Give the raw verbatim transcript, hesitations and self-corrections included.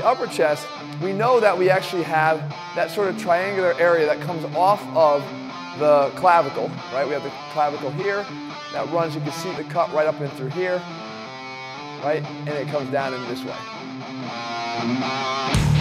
the upper chest, we know that we actually have that sort of triangular area that comes off of the clavicle, right? We have the clavicle here, that runs, you can see the cut right up and through here, right? And it comes down in this way.